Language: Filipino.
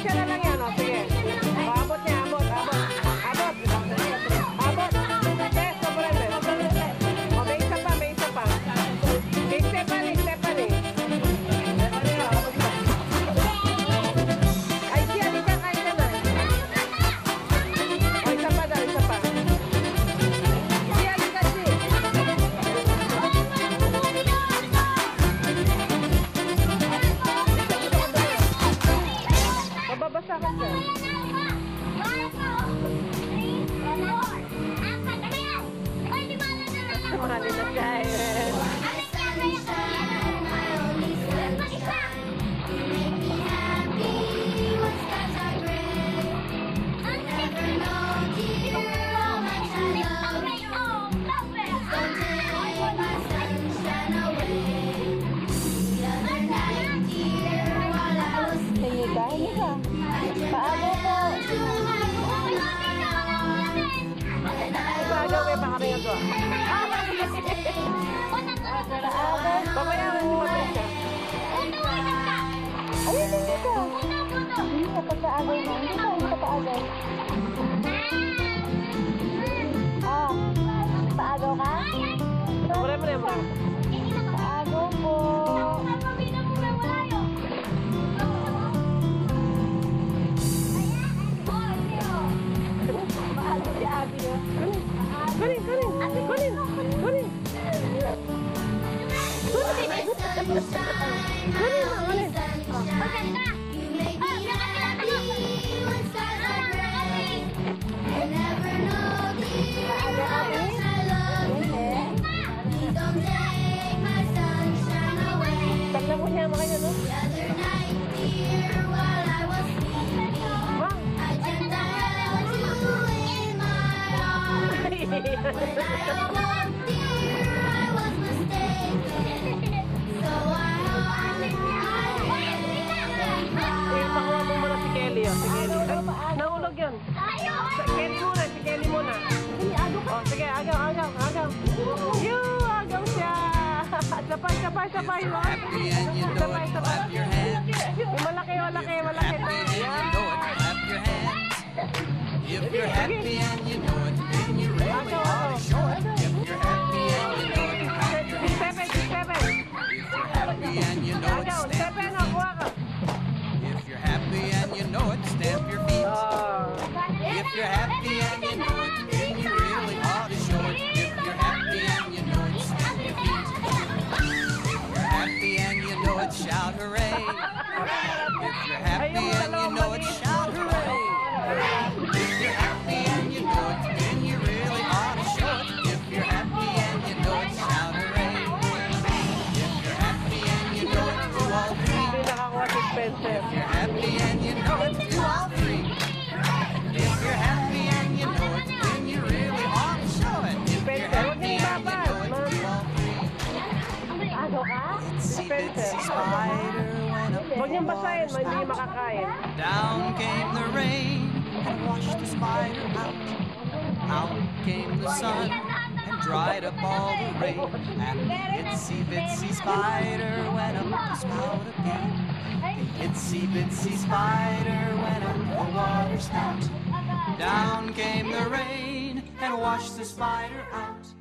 siya na lang yan, o. Sige. O, abot niya, abot, abot. Abot. Abot. Yes, sobrang din. O, may isa pa, may isa pa. Kay Stephanie, Stephanie. Ay, siya, di ka kain ka na. O, isa pa daw, isa pa. Siya, di ka si. Mababasa ka siya. Mahali na siya eh. Paano po? Paano may pakaringan ko? Pabayaan mo mabay siya. Ayun, hindi ka. Hindi ka pagkaagaw mo. Hindi ka pagkaagaw. Ah, paagaw ka? Mura mo na, mura. Paagaw po. Paagaw si Abby, oh. Kunin, kunin, kunin, kunin. Kunin, kunin. Maganda. Tagnan mo siya makanya, no? Pakuha mo muna si Kelly, oh. Si Kelly. Ay, nahulog yun. Si Kelly muna, si Kelly muna. Oh, sige, agaw, agaw, agaw. Yoo, agaw siya. Sabay, sabay, sabay. Sabay, sabay. Malaki, malaki, malaki. If you're happy and you know it, then you really ought to show it. If you're happy and you know it, clap your hands. If you're happy and you know it, stamp your feet. If you're happy and you know it, stamp your feet. If you're happy and you know it, then you really ought to show it. If you're happy and you know it, stamp your feet. If you're happy and you know it, shout hooray. If you're happy and you know it, shout hooray. If you're happy and you know it, then you really ought to show it. If you're happy and you know it, shout hooray. If you're happy and you know it, do all three. Hindi nakakuha si Spencer. If you're happy and you know it, do all three. If you're happy and you know it, then you really ought to show it. If you're happy and you know it, do all three. Paagaw ka? Itsy bitsy spider went up Huwag niyang the basahin, water hindi spout. makakain. Down came the rain and washed the spider out. Out came the sun and dried up all the rain. And the itsy bitsy spider went up the spout again. The itsy bitsy spider went up the water spout. Down came the rain and washed the spider out.